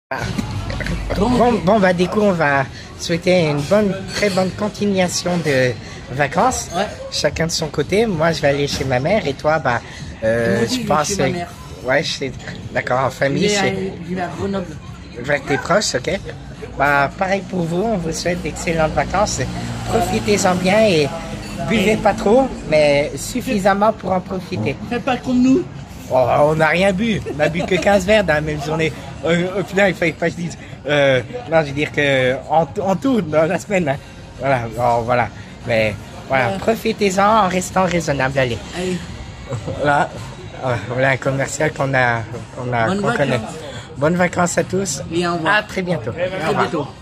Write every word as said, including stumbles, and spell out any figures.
Ah. Bon, bon, bah, du coup, on va souhaiter une bonne, très bonne continuation de vacances. Ouais. Chacun de son côté. Moi, je vais aller chez ma mère et toi, bah, euh, je pense. Chez ma mère. Ouais, je d'accord, en famille. Je vais à Grenoble. Avec tes proches, ok. Bah, pareil pour vous, on vous souhaite d'excellentes vacances. Profitez-en bien et buvez pas trop, mais suffisamment pour en profiter. Faites pas comme nous. Oh, on n'a rien bu, on n'a bu que quinze verres dans la même journée. Au, au final, il fallait pas que je dise. Euh, non, je veux dire que en, en tout, dans la semaine. Hein. Voilà, oh, voilà. Mais voilà, ouais. Profitez-en en restant raisonnable. Allez. Allez. Voilà, voilà un commercial qu'on a, qu'on a, qu'on connaît. Bonnes vacances à tous. Et au revoir. À très bientôt. À très bientôt.